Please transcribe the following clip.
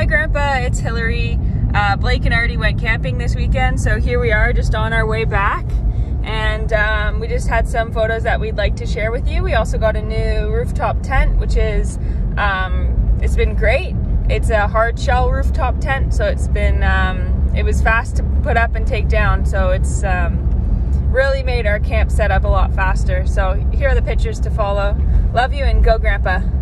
Hi Grandpa, it's Hillary. Blake and Artie went camping this weekend, so here we are just on our way back. And we just had some photos that we'd like to share with you. We also got a new rooftop tent, which is, it's been great. It's a hard shell rooftop tent, so it's been, it was fast to put up and take down, so it's really made our camp setup a lot faster. So here are the pictures to follow. Love you and go Grandpa.